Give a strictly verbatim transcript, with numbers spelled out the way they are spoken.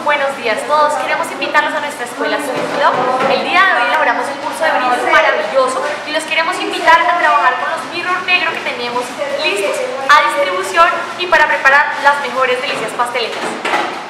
buenos días a todos. Queremos invitarlos a nuestra escuela Sweet Club. El día de hoy elaboramos un curso de brillos maravilloso y los queremos invitar a trabajar con los mirror negros que tenemos listos a distribución y para preparar las mejores delicias pasteleras.